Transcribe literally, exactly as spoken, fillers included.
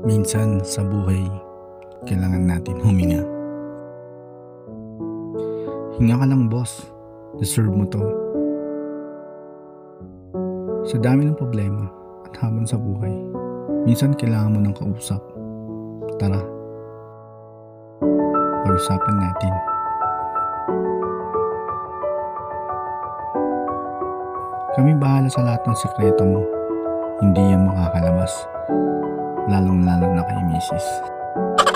Minsan sa buhay, kailangan natin huminga. Hinga ka lang, boss. Deserve mo to. Sa dami ng problema at hamon sa buhay, minsan kailangan mo ng kausap. Tara, pag-usapan natin. Kami bahala sa lahat ng sikreto mo. Hindi yan makakalabas. Lalong lalo na kay misis.